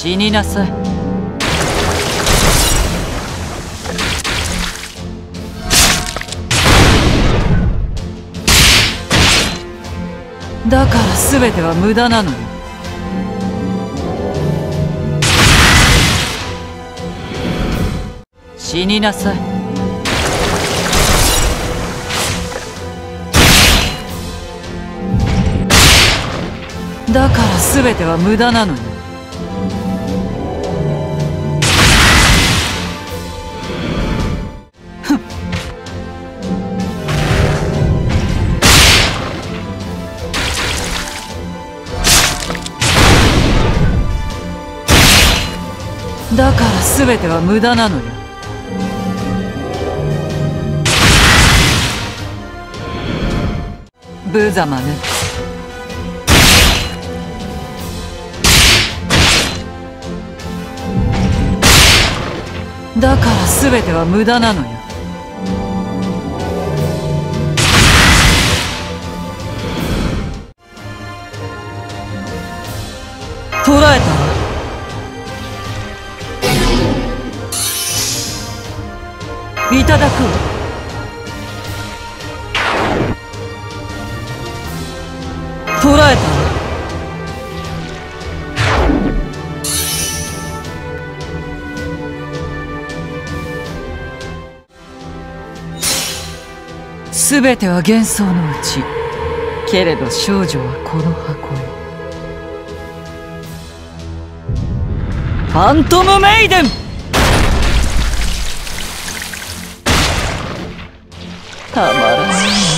死になさい。だから全ては無駄なのよ。死になさい。だから全ては無駄なのよ。ふっ。だから全ては無駄なのよ。無様ね。だから全ては無駄なのよ。捕らえたわ。いただくわ。捕らえたわ。すべては幻想のうち。けれど少女はこの箱へ。ファントムメイデン。たまらない。